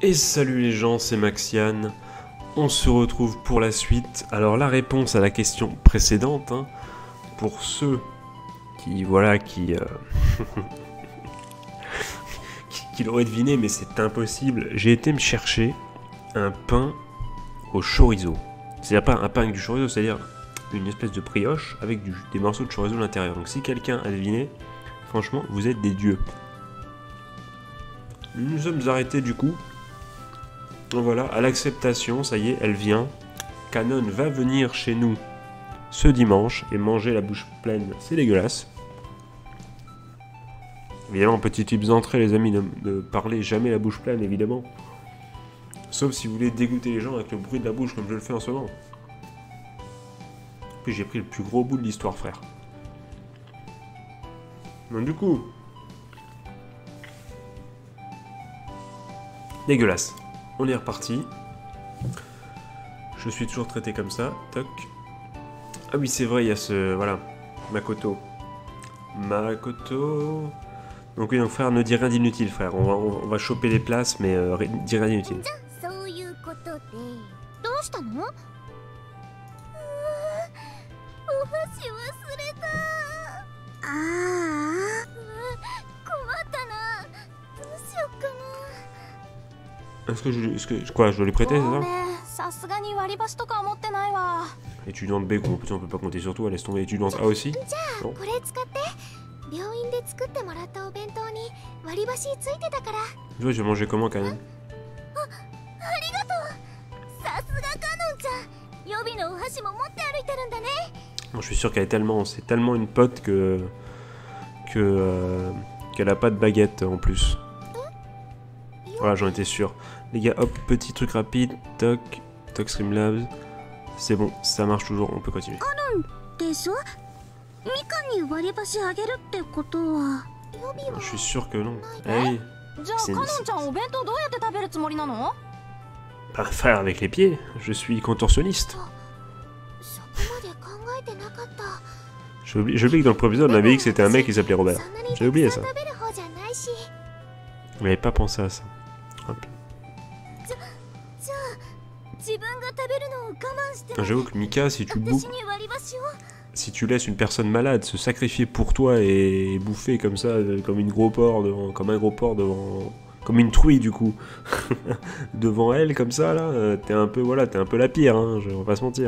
Et salut les gens, c'est Maxian. On se retrouve pour la suite. Alors la réponse à la question précédente, pour ceux qui qui l'auraient deviné, mais c'est impossible, j'ai été me chercher un pain au chorizo. C'est-à-dire pas un pain avec du chorizo, c'est-à-dire une espèce de brioche avec des morceaux de chorizo à l'intérieur. Donc si quelqu'un a deviné, franchement, vous êtes des dieux. Nous nous sommes arrêtés du coup. Voilà, à l'acceptation, ça y est, elle vient. Canon va venir chez nous ce dimanche et manger la bouche pleine, c'est dégueulasse. Évidemment, petit tips d'entrée, les amis, ne parlez jamais la bouche pleine, évidemment. Sauf si vous voulez dégoûter les gens avec le bruit de la bouche, comme je le fais en ce moment. Puis j'ai pris le plus gros bout de l'histoire, frère. Donc du coup... dégueulasse. On est reparti. Je suis toujours traité comme ça. Toc. Ah oui, c'est vrai, il y a ce... voilà. Makoto. Makoto... Donc oui, donc frère, ne dis rien d'inutile, frère. On va choper les places, mais dis rien d'inutile. Quoi, je dois lui prêter, c'est ça? Étudiante B, on peut pas compter sur toi, laisse tomber. Étudiante A aussi? Non. Je vais manger comment, quand même? Bon, je suis sûr qu'elle est tellement... c'est tellement une pote qu'elle a pas de baguette en plus. Voilà, j'en étais sûr. Les gars, hop, petit truc rapide. Toc, toc Streamlabs. C'est bon, ça marche toujours, on peut continuer. Je suis sûr que non. Hey, bah, frère, avec les pieds, je suis contorsionniste. J'ai oublié que dans le premier épisode, on avait dit que c'était un mec qui s'appelait Robert. J'ai oublié ça. Je n'avais pas pensé à ça. Hop. J'avoue que Mika, si tu laisses une personne malade se sacrifier pour toi et bouffer comme ça, comme un gros porc devant, comme une truie du coup, devant elle comme ça là, t'es un peu la pire, on va pas se mentir.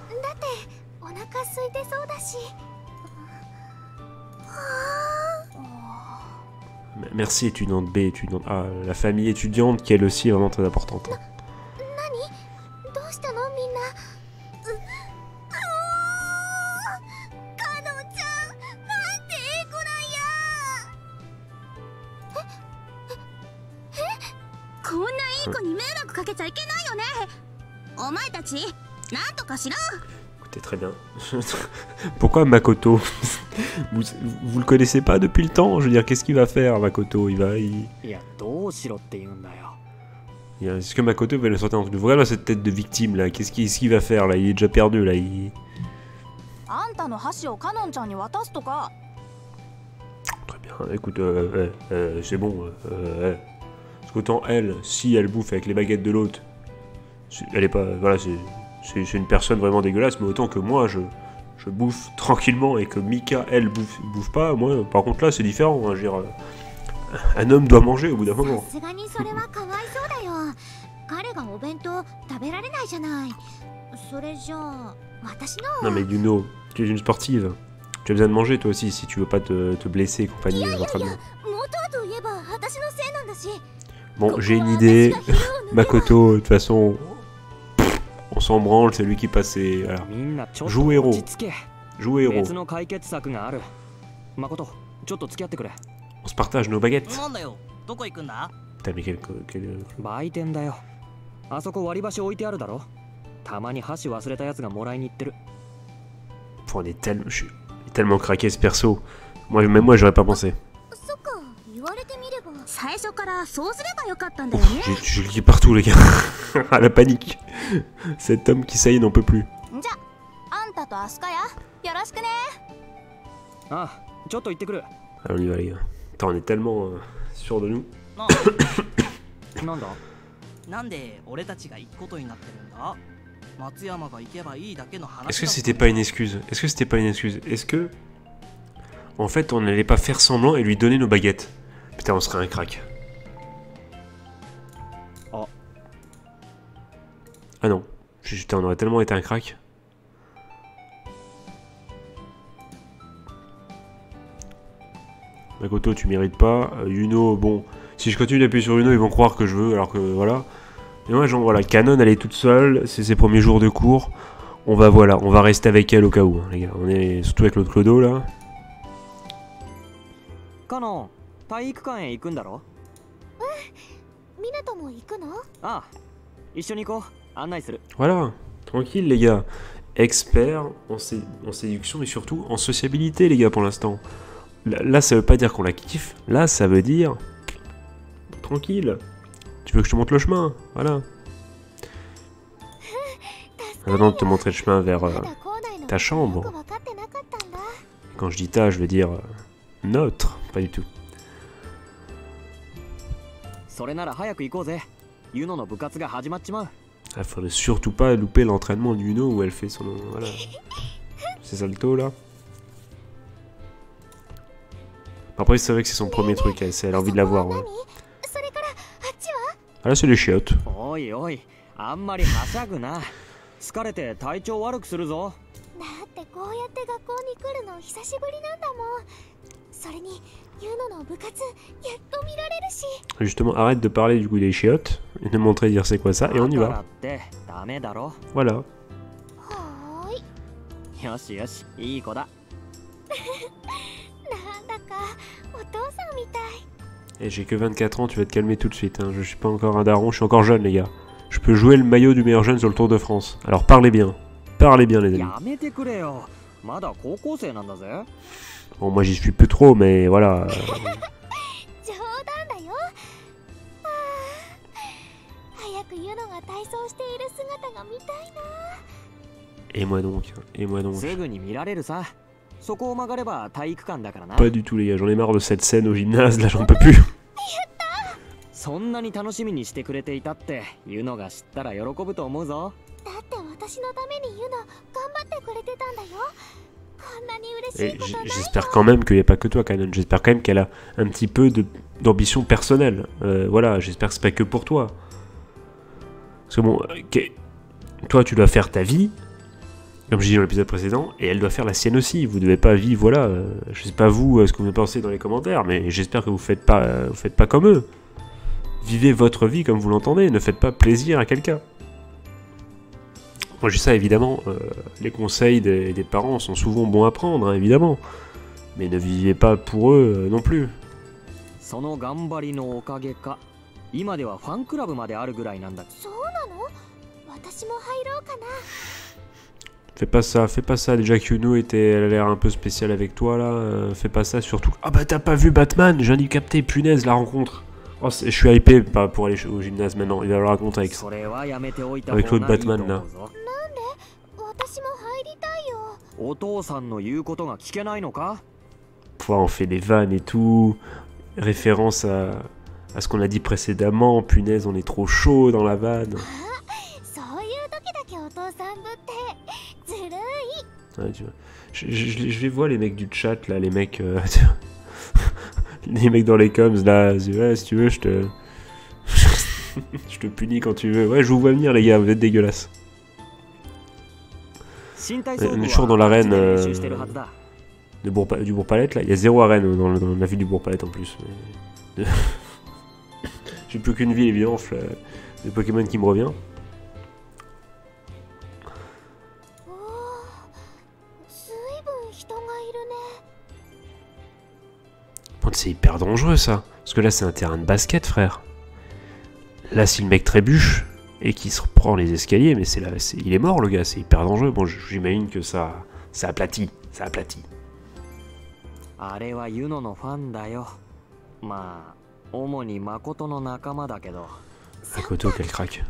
Merci étudiante B, étudiante A, la famille étudiante qui elle aussi est vraiment très importante. Écoutez, très bien. Pourquoi Makoto? vous le connaissez pas depuis le temps? Je veux dire, qu'est-ce qu'il va faire, Makoto? Est-ce que Makoto va le sortir en truc de vrai dans cette tête de victime là? Qu'est-ce qu'il va faire là? Il est déjà perdu là. Très bien, écoute, c'est bon. Parce qu'autant elle, si elle bouffe avec les baguettes de l'autre, elle est pas. Voilà, c'est une personne vraiment dégueulasse, mais autant que moi, je bouffe tranquillement et que Mika, elle, bouffe pas, moi, par contre là, c'est différent. Je veux dire, un homme doit manger au bout d'un moment. Non mais Yuno, tu es une sportive. Tu as besoin de manger toi aussi si tu veux pas te blesser et compagnie à l'entraînement. Bon, j'ai une idée. Makoto, de toute façon, on s'en branle, c'est lui qui passe ses... Voilà. Joue héros. Joue héros. On se partage nos baguettes. Putain, mais quel... On est tellement craqué ce perso. Même moi, j'aurais pas pensé. Je le dis partout, les gars. À la panique. Cet homme qui, ça y est, n'en peut plus. Ah, on y va, les gars. Attends, on est tellement sûr de nous. Est-ce que c'était pas une excuse? Est-ce que c'était pas une excuse? Est-ce que... En fait, on n'allait pas faire semblant et lui donner nos baguettes? Putain, on serait un crack. Ah non. Putain, on aurait tellement été un crack. Makoto, tu mérites pas. Yuno, bon... Si je continue d'appuyer sur Yuno, ils vont croire que je veux, alors que voilà. Et moi, genre, voilà, Canon, elle est toute seule. C'est ses premiers jours de cours. On va, voilà, on va rester avec elle au cas où, hein, les gars. On est surtout avec l'autre Clodo, là. Canon, voilà, tranquille, les gars. Expert en séduction, mais surtout en sociabilité, les gars, pour l'instant. Là, ça veut pas dire qu'on la kiffe. Là, ça veut dire... Tranquille. Tu veux que je te montre le chemin? Voilà. Avant de te montrer le chemin vers ta chambre. Quand je dis ta, je veux dire notre. Pas du tout. Il faudrait surtout pas louper l'entraînement de Yuno où elle fait son... Voilà. C'est salto, là. Après, c'est vrai que c'est son premier truc. Elle a envie de l'avoir, ouais. Ah là, c'est les chiottes. Justement, arrête de parler du coup des chiottes et de montrer dire c'est quoi ça et on y va. Voilà. Et j'ai que 24 ans, tu vas te calmer tout de suite. Hein. Je suis pas encore un daron, je suis encore jeune, les gars. Je peux jouer le maillot du meilleur jeune sur le Tour de France. Alors parlez bien. Parlez bien, les amis. Bon, moi j'y suis plus trop, mais voilà. Et moi donc, et moi donc. Pas du tout, les gars, j'en ai marre de cette scène au gymnase, là j'en peux plus. Et j'espère quand même qu'il n'y a pas que toi, Canon. J'espère quand même qu'elle a un petit peu d'ambition personnelle. Voilà, j'espère que c'est pas que pour toi. Parce que bon, toi tu dois faire ta vie, comme je dis dans l'épisode précédent, et elle doit faire la sienne aussi. Vous devez pas vivre, voilà. Je sais pas vous ce que vous pensez dans les commentaires, mais j'espère que vous faites pas comme eux. Vivez votre vie comme vous l'entendez, ne faites pas plaisir à quelqu'un. Moi je dis ça évidemment, les conseils des parents sont souvent bons à prendre, hein, évidemment. Mais ne vivez pas pour eux non plus. Fais pas ça, déjà que Yuno elle a l'air un peu spéciale avec toi là, fais pas ça surtout. Ah bah t'as pas vu Batman, j'ai dû capter, punaise la rencontre. Oh, je suis hypé pour aller au gymnase maintenant, il va le raconter avec l'autre Batman là. On fait des vannes et tout, référence à ce qu'on a dit précédemment, punaise on est trop chaud dans la vanne. Ouais, tu vois. Je vais voir les mecs du chat là, les mecs les mecs dans les coms là, ouais, si tu veux je te je te punis quand tu veux. Ouais, je vous vois venir les gars, vous êtes dégueulasses. On est toujours dans l'arène du Bourg-Palette là, il y a 0 arène dans la ville du Bourg-Palette en plus. Mais... J'ai plus qu'une vie évidemment, de Pokémon qui me revient. C'est hyper dangereux ça, parce que là c'est un terrain de basket frère. Là si le mec trébuche et qu'il se reprend les escaliers, mais il est mort le gars, c'est hyper dangereux. Bon j'imagine que ça aplatit, ça aplatit. Makoto quel crack.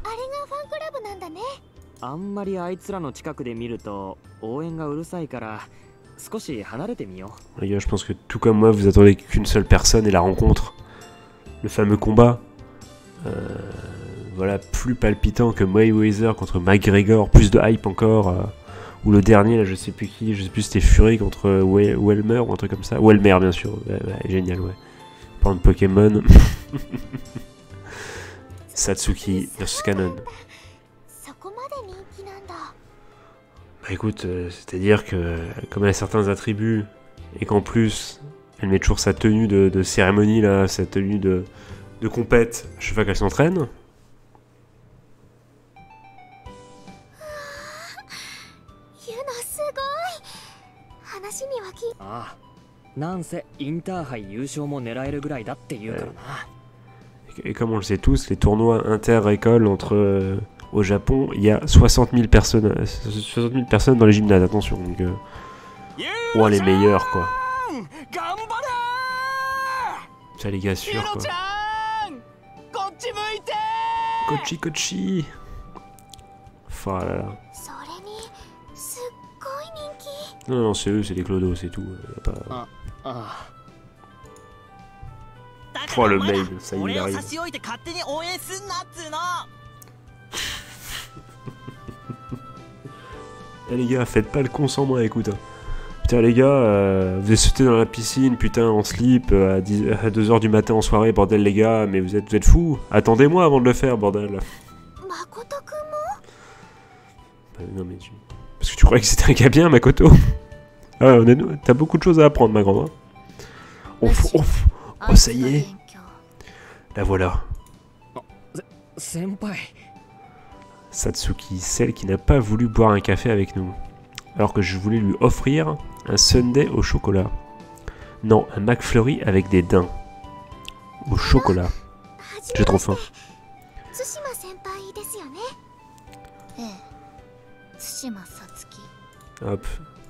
Les gars, je pense que tout comme moi, vous attendez qu'une seule personne et la rencontre. Le fameux combat. voilà, plus palpitant que Mayweather contre McGregor, plus de hype encore. Ou le dernier, là, je sais plus qui, je sais plus si c'était Fury contre Welmer ou un truc comme ça. Welmer, bien sûr, génial, ouais. Parlant de Pokémon. Satsuki versus Canon. Bah écoute, c'est-à-dire que comme elle a certains attributs, et qu'en plus, elle met toujours sa tenue de cérémonie, là, sa tenue de compète, à chaque fois qu'elle s'entraîne. Et comme on le sait tous, les tournois inter-écoles entre au Japon, il y a 60 000 personnes dans les gymnases, attention. Donc, oh, les meilleurs, quoi. Ça, les gars, sûrs, quoi. Kochi. Oh là là. Non, c'est eux, c'est des clodos, c'est tout. Pas... Oh, le mail, ça y est, il arrive. Eh les gars, faites pas le con sans moi, écoute. Putain les gars, vous êtes sauté dans la piscine, putain, en slip, à 2h du matin en soirée, bordel les gars, mais vous êtes fous. Attendez-moi avant de le faire, bordel. Non mais tu... Parce que tu croyais que c'était un gars bien, Makoto. Ah, t'as beaucoup de choses à apprendre, ma grande. Ouf. Oh, ça y est. La voilà. Satsuki, celle qui n'a pas voulu boire un café avec nous. Alors que je voulais lui offrir un sundae au chocolat. Non, un McFlurry avec des daims. Au chocolat. J'ai trop faim. Hop.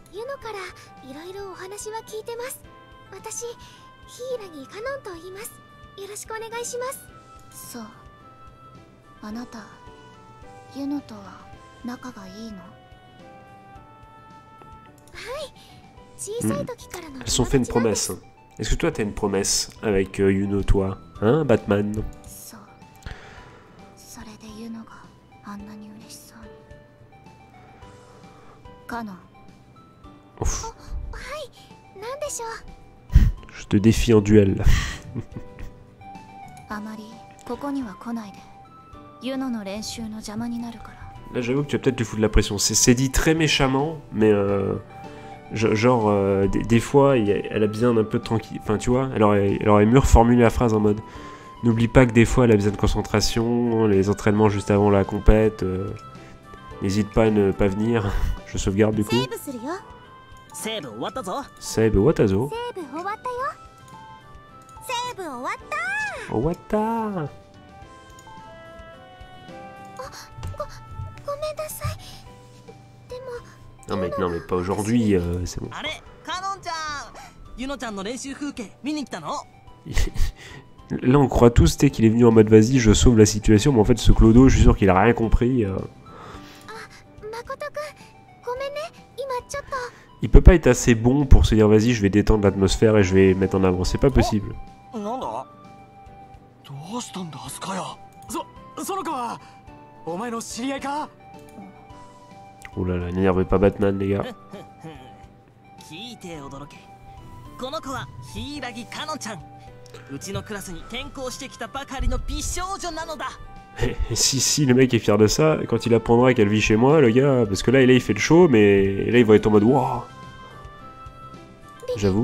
Elles sont fait une promesse. Est-ce que toi t'as une promesse avec Yuno, toi? Hein, Batman? Ouf. Je te défie en duel. Là j'avoue que tu vas peut-être lui foutre de la pression. C'est dit très méchamment, mais genre des fois elle a besoin d'un peu de tranquille. Enfin tu vois, elle aurait mieux reformulé la phrase en mode n'oublie pas que des fois elle a besoin de concentration, les entraînements juste avant la compète. N'hésite pas à ne pas venir. Je sauvegarde du coup. Save watazo. Owata. Non mais pas aujourd'hui, c'est bon. Là on croit tous qu'il est venu en mode vas-y je sauve la situation, mais en fait ce clodo je suis sûr qu'il a rien compris. Il peut pas être assez bon pour se dire vas-y je vais détendre l'atmosphère et je vais mettre en avant, c'est pas possible. Oh là là, n'énervez pas Batman les gars. Si le mec est fier de ça, quand il apprendra qu'elle vit chez moi, le gars, parce que là il fait le show, mais là il va être en mode waouh. J'avoue.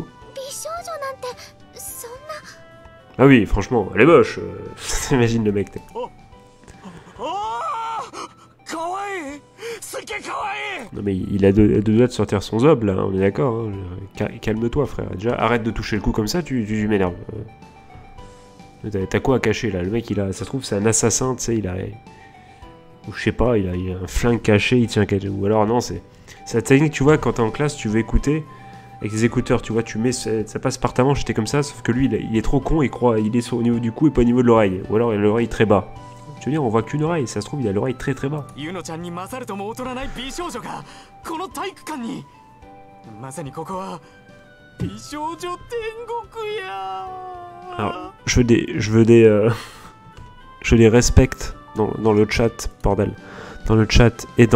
Ah oui, franchement, elle est moche. T'imagines le mec. Non mais il a deux doigts de sortir son zob là, on est d'accord. Hein. Calme-toi frère. Déjà, arrête de toucher le cou comme ça, tu m'énerves. T'as quoi à cacher là? Le mec il a, ça se trouve c'est un assassin, tu sais, il a, ou je sais pas, il a un flingue caché, il tient caché. Ou alors non, c'est la technique, tu vois, quand t'es en classe, tu veux écouter avec des écouteurs, tu vois, tu mets, ça passe par ta manche, j'étais comme ça, sauf que lui il est trop con, il est au niveau du cou et pas au niveau de l'oreille, ou alors il a l'oreille très bas. Tu veux dire, on voit qu'une oreille, ça se trouve il a l'oreille très très bas. Alors, je les respecte dans le chat, bordel. Dans le chat et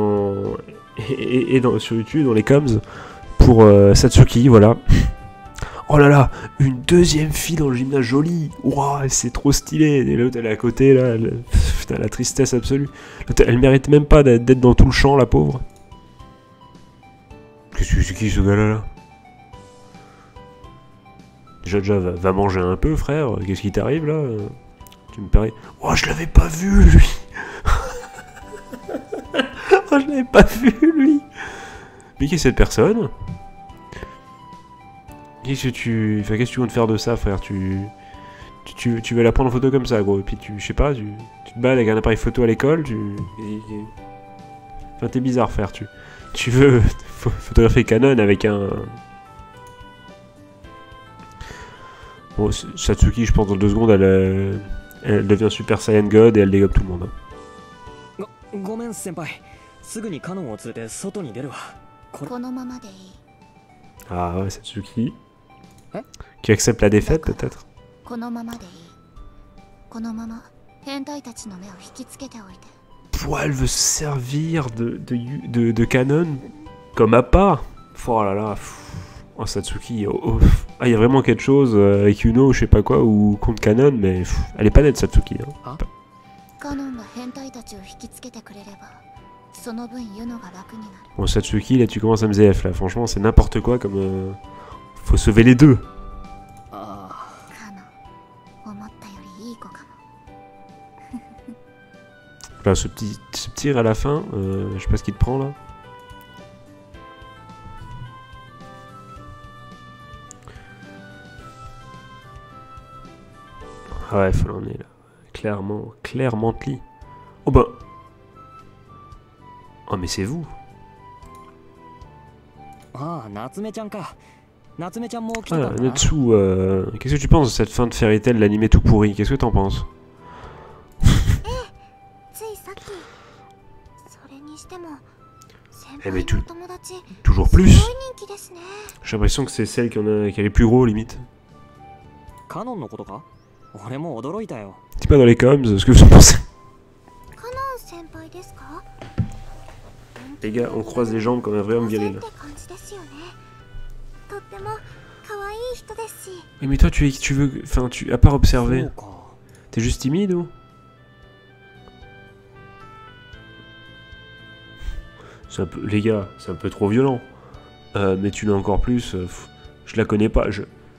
sur YouTube, dans les coms, pour Satsuki, voilà. Oh là là, une deuxième fille dans le gymnase, jolie. Waouh, c'est trop stylé. Et l'autre, elle est à côté, là. Putain, la tristesse absolue. L'autre, elle mérite même pas d'être dans tout le champ, la pauvre. Qu'est-ce que c'est qui ce gars-là là? Déjà, va manger un peu, frère. Qu'est-ce qui t'arrive là? Tu me parais. Oh, je l'avais pas vu, lui. Oh, je l'avais pas vu, lui. Mais qui est cette personne? Qu'est-ce que tu veux te faire de ça, frère? Tu vas la prendre en photo comme ça, gros. Et puis je sais pas, tu te balades avec un appareil photo à l'école, Enfin, t'es bizarre, frère. Tu veux photographier Canon avec un... Bon, Satsuki, je pense, dans 2 secondes, elle devient Super Saiyan God et elle dégomme tout le monde. Ah ouais, Satsuki. Qui accepte la défaite, peut-être? Elle veut se servir de Canon comme appât. Oh là là. Oh, Satsuki. Ah, il y a vraiment quelque chose avec Uno, je sais pas quoi, ou contre Canon, mais elle est pas nette, Satsuki. Hein. Bon, Satsuki, là, tu commences à me ZF, là. Franchement, c'est n'importe quoi comme... Faut sauver les deux. Là, ce petit tir à la fin, je sais pas ce qu'il te prend, là. Ah ouais, faut l'en est là. Clairement lit. Oh bah. Oh mais c'est vous. Ah, Natsu, qu'est-ce que tu penses de cette fin de Fairy Tail, l'animé tout pourri? Qu'est-ce que t'en penses? Eh mais toujours plus. J'ai l'impression que c'est celle qui est les plus gros, limite. Dis pas dans les coms ce que vous en pensez. Les gars, on croise les jambes comme un vrai homme viril. Oui, mais toi, tu veux... Enfin, à part observer, t'es juste timide ou? Les gars, c'est un peu trop violent. Mais tu l'as encore plus. Je la connais pas.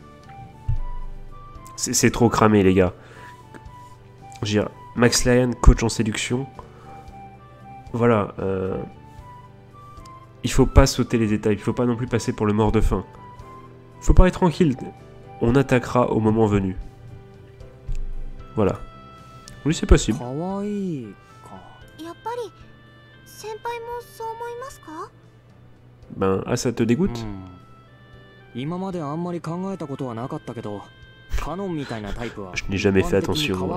C'est trop cramé, les gars. Je veux dire, Max Lyon, coach en séduction. Voilà. Il faut pas sauter les étapes. Il faut pas non plus passer pour le mort de faim. Faut pas être tranquille. On attaquera au moment venu. Voilà. Oui, c'est possible. Ben, ah, ça te dégoûte? Je n'ai jamais fait attention.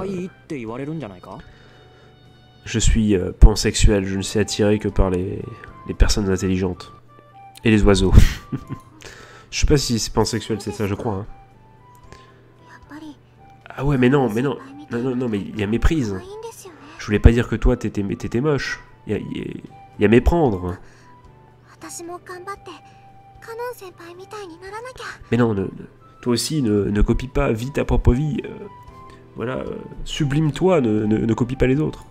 Je suis pansexuel, je ne sais attirer que par les personnes intelligentes. Et les oiseaux. Je sais pas si c'est pansexuel, c'est ça, je crois. Hein. Ah ouais, mais non, non, mais il y a méprise. Je voulais pas dire que toi, t'étais moche. Il y a méprendre. Mais non, toi aussi, ne copie pas, vis ta propre vie. Voilà, sublime-toi, ne copie pas les autres.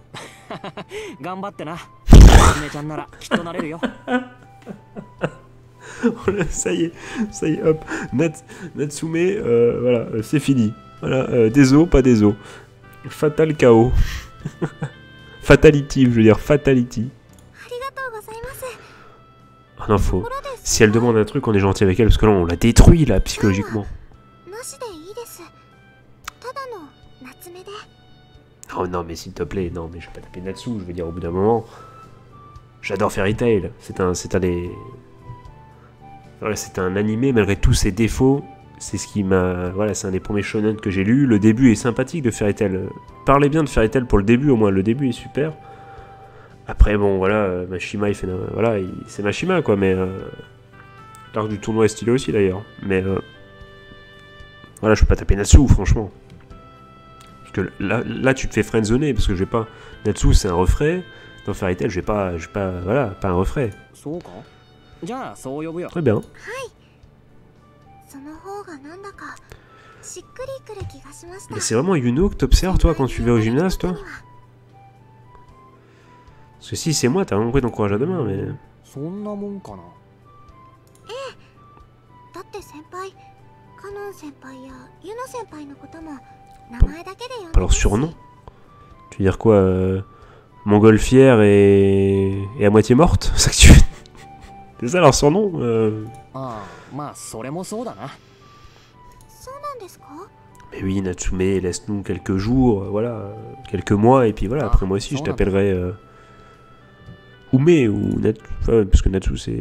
Ça y est, hop. Natsume, voilà, c'est fini. Voilà, des os, pas des os. Fatal chaos. Fatality, je veux dire, fatality. Ah non, faut. Si elle demande un truc, on est gentil avec elle, parce que là, on la détruit, là, psychologiquement. Oh non, mais s'il te plaît, non, mais je vais pas taper Natsu, je veux dire, au bout d'un moment. J'adore Fairy Tail. C'est un animé, malgré tous ses défauts. C'est ce qui m'a... Voilà, c'est un des premiers shonen que j'ai lu. Le début est sympathique de Fairy Tail. Parlez bien de Fairy Tail pour le début, au moins. Le début est super. Après, bon, voilà, Mashima, il fait... Voilà, c'est Mashima, quoi, mais... L'arc du tournoi est stylé aussi, d'ailleurs. Mais... Voilà, je peux pas taper Natsu, franchement. que là tu te fais friendzoner, parce que je vais pas... Natsu, c'est un refrain. Dans Fairy Tail, je vais pas... Voilà, pas un refrain. Très bien. Mais c'est vraiment Yuno que t'observes, toi, quand tu vas au gymnase, toi? Parce que si c'est moi, t'as vraiment compris ton courage à deux mains, mais... Pas leur surnom. Tu veux dire quoi, montgolfière et à moitié morte? C'est ça que tu... C'est ça leur surnom Mais oui, Natsume, laisse-nous quelques jours, voilà, quelques mois, et puis voilà, après moi aussi je t'appellerai Ume ou Natsu, parce que Natsu c'est...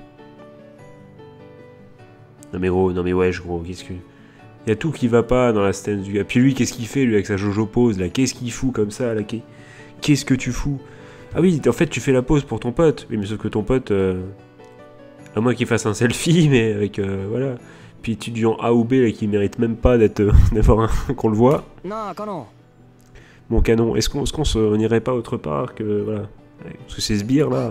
Non mais gros, non mais wesh gros, qu'est-ce que... Il y a tout qui va pas dans la stance du gars. Puis lui, qu'est-ce qu'il fait, lui, avec sa Jojo pose, là? Qu'est-ce qu'il fout comme ça, là? Qu'est-ce que tu fous? Ah oui, en fait, tu fais la pose pour ton pote. Oui, mais sauf que ton pote... À moins qu'il fasse un selfie, mais avec... voilà. Puis tu dis en A ou B, là, qui mérite même pas d'être... d'avoir qu'on le voit. Bon, canon. Est-ce qu'on irait pas autre part que... Voilà. Parce que ces sbires, là...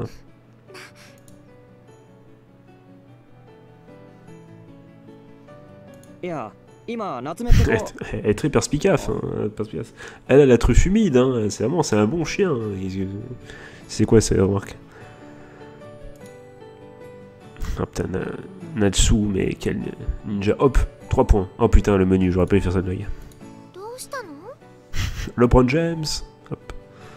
Elle est très perspicace, hein, perspicace. Elle a la truffe humide, hein, c'est vraiment, c'est un bon chien. Hein. C'est quoi ça, remarque? Ah putain, Natsu, mais quel ninja. Hop, 3 points. Oh putain, le menu, j'aurais pas dû faire cette blague. LeBron James. Hop.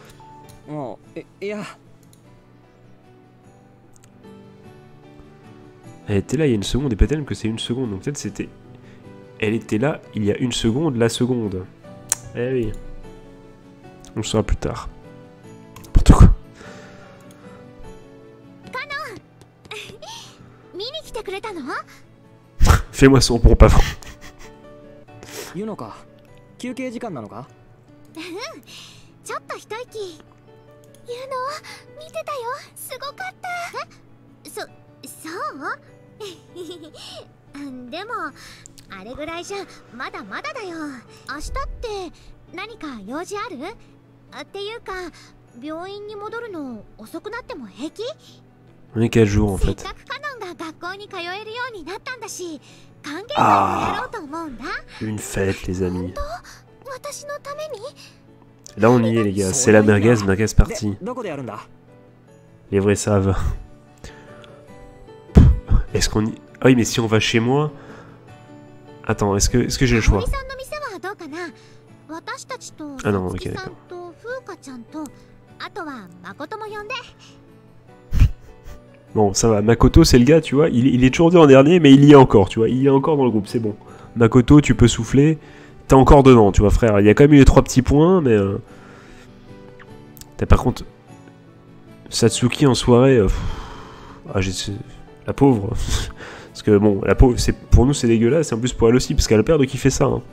Elle était là il y a une seconde, et peut-être que c'est une seconde, donc peut-être c'était... Elle était là il y a une seconde, la seconde. Eh oui. On le saura plus tard. N'importe quoi. Fais-moi son pompe avant. On est 4 jours en fait. Ah, une fête les amis. Là on y est les gars, c'est la merguez partie. Les vrais savent. Est-ce qu'on y... Ah oui mais si on va chez moi... Attends, est-ce que j'ai le choix? Ah non, ok d'accord. Bon, ça va. Makoto, c'est le gars, tu vois. Il est toujours dit en dernier, mais il y est encore, tu vois. Il est encore dans le groupe, c'est bon. Makoto, tu peux souffler. T'es encore dedans, tu vois, frère. Il y a quand même eu les 3 petits points, mais... T'as par contre... Satsuki en soirée... Ah, la pauvre. Parce que, bon, la pauvre, pour nous, c'est dégueulasse. Et en plus, pour elle aussi, parce qu'elle a peur de kiffer ça. Hein.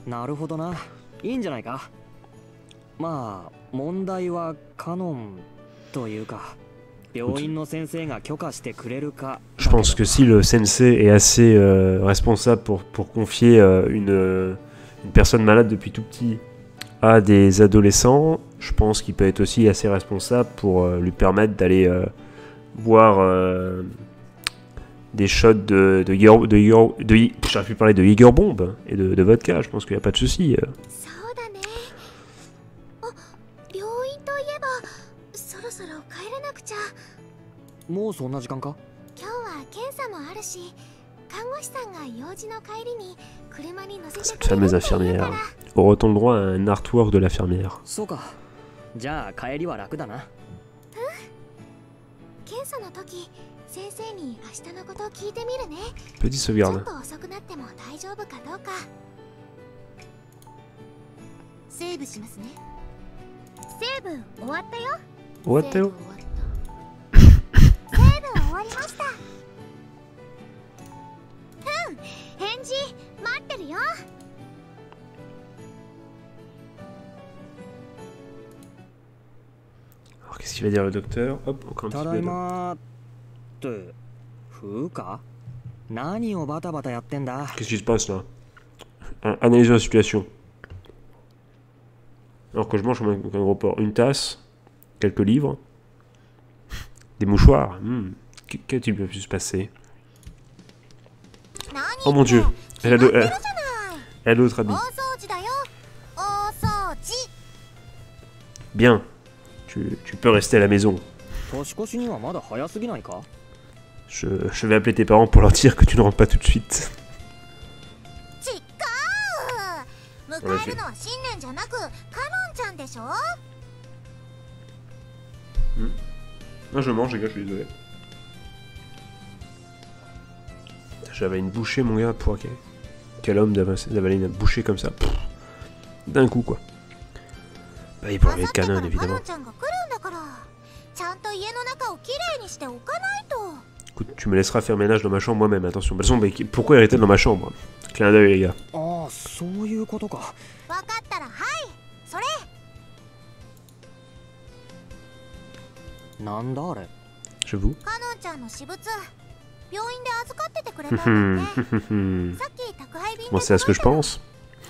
Je pense que si le sensei est assez responsable pour confier une personne malade depuis tout petit à des adolescents, je pense qu'il peut être aussi assez responsable pour lui permettre d'aller boire des shots j'aurais pu parler de Jägerbomb et de vodka, je pense qu'il n'y a pas de souci. Cette fameuse infirmière. Aurait-on le droit à un artwork de l'infirmière? Petit sauvegarde. Ouatteo. Alors qu'est-ce qu'il va dire le docteur? Hop, encore un petit peu de... Qu'est-ce qui se passe là? Analyse la situation. Alors que je mange comme un gros porc. Une tasse, quelques livres, des mouchoirs. Qu'a-t-il pu se passer? Oh mon dieu, elle a d'autres habits. Bien, tu peux rester à la maison. Je vais appeler tes parents pour leur dire que tu ne rentres pas tout de suite. Non, je mange, les gars, je suis désolé. J'avais une bouchée, mon gars, pour quel homme d'avaler une bouchée comme ça. D'un coup, quoi. Bah, il peut aller de canon, évidemment. Écoute, tu me laisseras faire ménage dans ma chambre moi-même, attention. De toute façon, mais pourquoi hériter dans ma chambre? Clin d'œil, les gars. J'avoue. Moi, c'est à ce que je pense.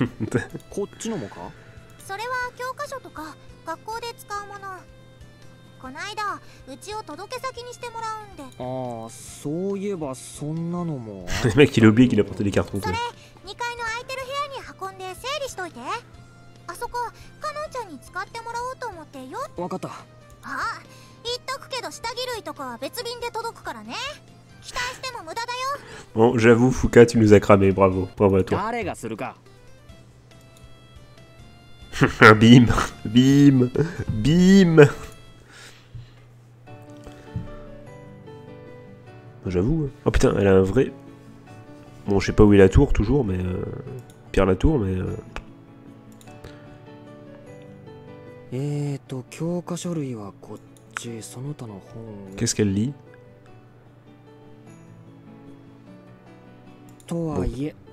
Le mec, il a oublié qu'il a porté des cartons. Bon, j'avoue, Fuka, tu nous as cramé, bravo, bravo à toi. Bim, bim, bim. J'avoue. Oh putain, elle a un vrai... Bon, je sais pas où est la tour, toujours, mais... Pierre la tour, mais... Qu'est-ce qu'elle lit? Bon.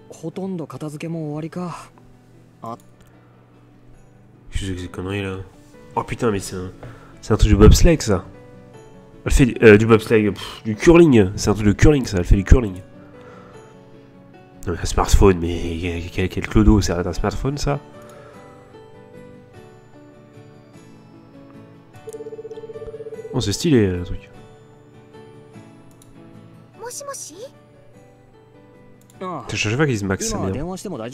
Qu'est-ce que c'est que ces conneries là? Oh putain, mais c'est un truc de bobsleigh ça. Elle fait du bobsleigh, du curling. C'est un truc de curling ça, elle fait du curling. Non mais un smartphone, mais quel clodo, c'est un smartphone ça? Oh c'est stylé le truc. Je sais pas qu'ils se maxent, c'est bien.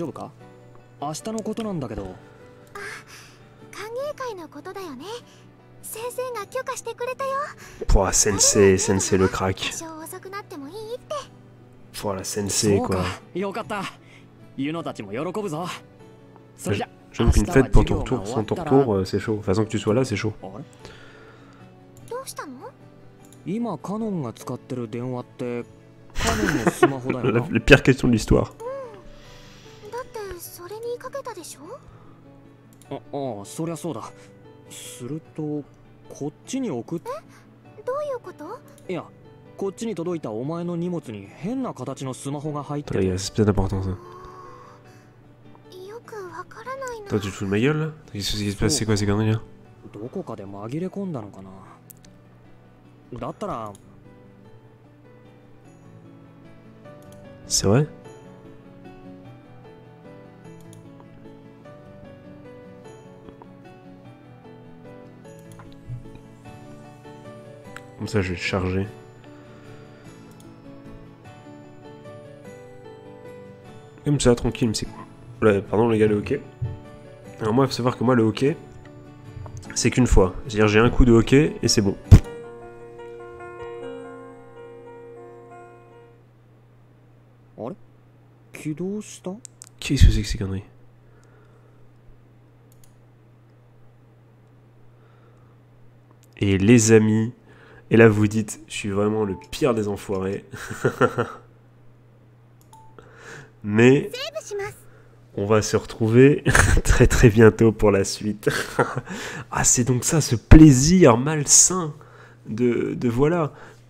Pouah, sensei le crack. Pouah, la sensei quoi. J'aime qu'une fête pour ton retour, sans ton retour, c'est chaud. Enfin, sans que tu sois là, c'est chaud. La pire question de l'histoire. C'est bien important ça. Toi tu te fous de ma gueule là? Qu'est-ce qui se passe? C'est quoi ces conneries là? C'est vrai? Comme ça je vais le charger. Comme ça, tranquille, mais c'est cool. Ouais, pardon les gars, le hockey. Alors moi, il faut savoir que moi, le hockey, c'est qu'une fois. C'est-à-dire j'ai un coup de hockey et c'est bon. Qu'est-ce que c'est que ces conneries? Et les amis, et là vous dites, je suis vraiment le pire des enfoirés. Mais on va se retrouver très très bientôt pour la suite. Ah, c'est donc ça, ce plaisir malsain de voilà,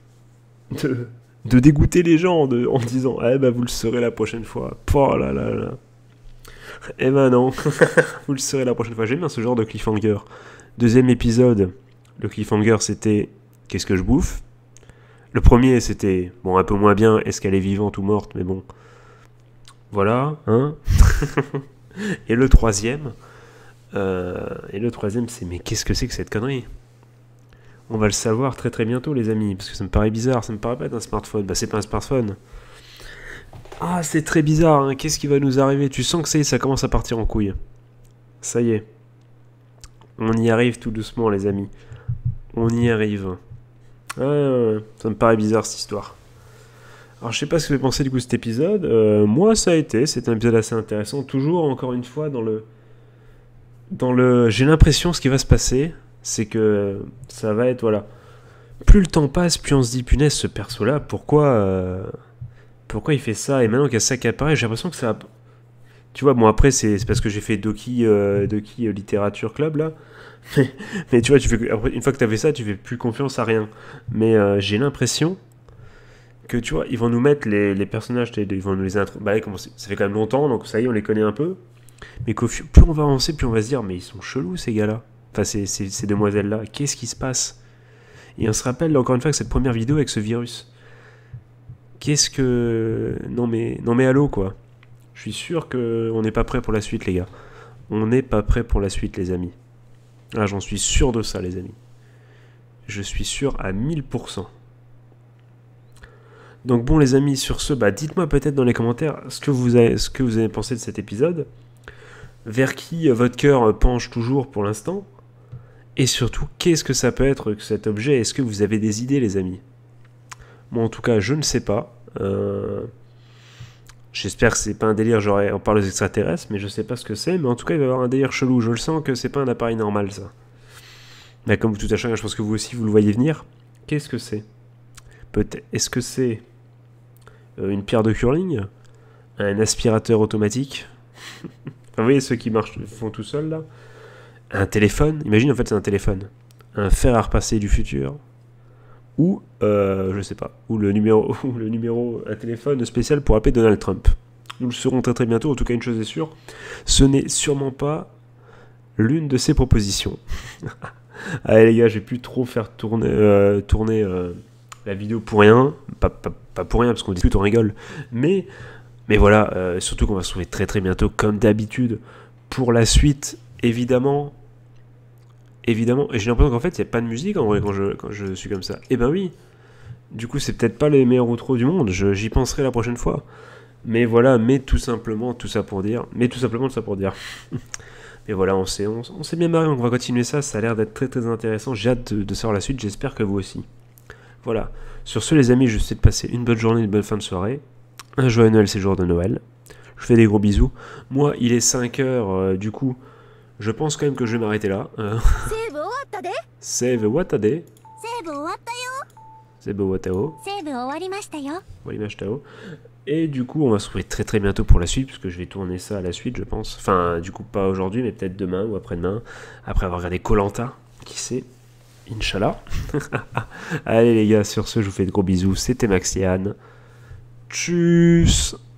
de dégoûter les gens en disant, eh ben vous le saurez la prochaine fois. Oh là là là. Eh ben non, vous le saurez la prochaine fois. J'aime bien ce genre de cliffhanger. Deuxième épisode, le cliffhanger c'était qu'est-ce que je bouffe. Le premier c'était, bon un peu moins bien, est-ce qu'elle est vivante ou morte, mais bon. Voilà, hein. Et le troisième, Et le troisième, c'est mais qu'est-ce que c'est que cette connerie? On va le savoir très très bientôt, les amis, parce que ça me paraît bizarre, ça me paraît pas être un smartphone. Bah, c'est pas un smartphone. Ah, c'est très bizarre, hein. Qu'est-ce qui va nous arriver? Tu sens que ça y est, ça commence à partir en couille. Ça y est. On y arrive tout doucement, les amis. On y arrive. Ouais, ça me paraît bizarre, cette histoire. Alors, je sais pas ce que vous avez pensé du coup de cet épisode. Moi, ça a été. C'est un épisode assez intéressant. Toujours, encore une fois, j'ai l'impression, ce qui va se passer, c'est que ça va être, voilà. Plus le temps passe, plus on se dit, punaise, ce perso-là, pourquoi il fait ça? Et maintenant qu'il y a ça qui apparaît, j'ai l'impression que ça... Tu vois, bon, après, c'est parce que j'ai fait Doki Littérature Club, là. Mais tu vois, après, une fois que tu as fait ça, tu fais plus confiance à rien. Mais j'ai l'impression que, tu vois, ils vont nous mettre les personnages, ils vont nous les introduire. Bah, ça fait quand même longtemps, donc ça y est, on les connaît un peu. Mais plus on va avancer, plus on va se dire, mais ils sont chelous, ces gars-là. Enfin, ces demoiselles-là. Qu'est-ce qui se passe? Et on se rappelle, encore une fois, que cette première vidéo avec ce virus. Qu'est-ce que... Non mais allô, quoi. Je suis sûr qu'on n'est pas prêt pour la suite, les gars. On n'est pas prêt pour la suite, les amis. Ah, j'en suis sûr de ça, les amis. Je suis sûr à 1000%. Donc bon, les amis, sur ce, bah, dites-moi peut-être dans les commentaires ce que vous avez pensé de cet épisode. Vers qui votre cœur penche toujours pour l'instant. Et surtout, qu'est-ce que ça peut être que cet objet? Est-ce que vous avez des idées, les amis? Moi, en tout cas, je ne sais pas. J'espère que c'est pas un délire, genre on parle aux extraterrestres, mais je sais pas ce que c'est. Mais en tout cas, il va y avoir un délire chelou. Je le sens que c'est pas un appareil normal, ça. Mais comme tout à chacun, je pense que vous aussi, vous le voyez venir. Qu'est-ce que c'est? Peut-être. Est-ce que c'est une pierre de curling? Un aspirateur automatique? Enfin, vous voyez ceux qui font tout seuls, là? Un téléphone? Imagine, en fait, c'est un téléphone. Un fer à repasser du futur. Ou, je sais pas, ou le numéro, un téléphone spécial pour appeler Donald Trump. Nous le saurons très très bientôt, en tout cas une chose est sûre, ce n'est sûrement pas l'une de ces propositions. Allez les gars, j'ai pu trop faire tourner la vidéo pour rien, pas pour rien parce qu'on discute, on rigole, mais voilà, surtout qu'on va se retrouver très très bientôt comme d'habitude pour la suite, évidemment, et j'ai l'impression qu'en fait, il n'y a pas de musique en vrai quand je suis comme ça. Eh ben oui, du coup, c'est peut-être pas les meilleurs outros du monde, j'y penserai la prochaine fois. Mais voilà, tout simplement, tout ça pour dire. Mais voilà, on s'est bien marré, on va continuer ça, ça a l'air d'être très très intéressant. J'ai hâte de savoir la suite, j'espère que vous aussi. Voilà, sur ce les amis, je vous souhaite de passer une bonne journée, une bonne fin de soirée. Un joyeux Noël, c'est jour de Noël. Je fais des gros bisous. Moi, il est 5h, du coup... Je pense quand même que je vais m'arrêter là. Save watade. Et du coup, on va se retrouver très très bientôt pour la suite, parce que je vais tourner ça à la suite, je pense. Enfin, du coup, pas aujourd'hui, mais peut-être demain ou après-demain. Après avoir regardé koh Lanta, qui sait. Inch'Allah. Allez les gars, sur ce, je vous fais de gros bisous. C'était Maxiane. Tchuss.